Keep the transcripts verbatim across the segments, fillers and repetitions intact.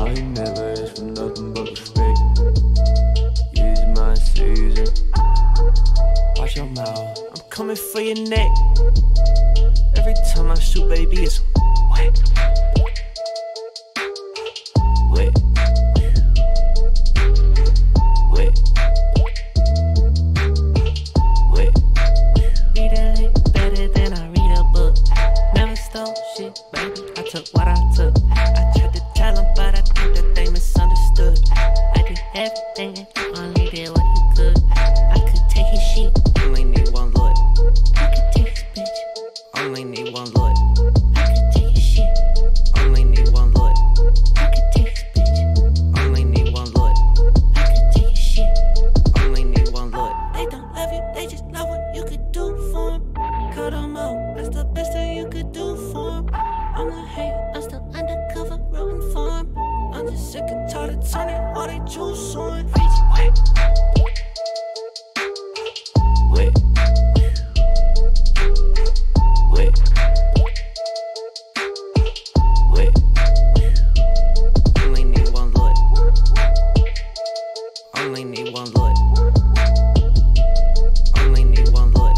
I ain't never asked for nothing but respect. Use my season. Watch your mouth, I'm coming for your neck. Every time I shoot, baby, it's wet. Wet. Wet. Wet. Reading it better than I read a book. Never stole shit, baby, I took what I took. I tried to tell him, but I think that they misunderstood. I did everything, only did what he could. I could take his shit, only need one look. I could take his bitch, only need one look. I could take his shit, only need one look. I could take his bitch, only need one look. I could take his shit, only need one look. They don't love you, they just love what you could do for them. Cut them out, that's the best thing you could do for them. I'm not hating, I'm still undercover, rooting for them. I'm just sick and tired of turning all they juice on. Wet. Wet. Wet. Wet. Only need one look. Only need one look. Only need one look.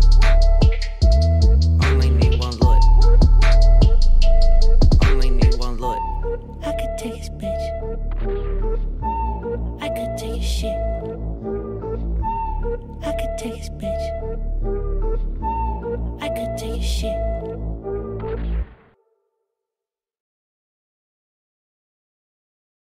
Only need one look. Only need one look. I could take his bitch. I could take his shit. I could take his bitch.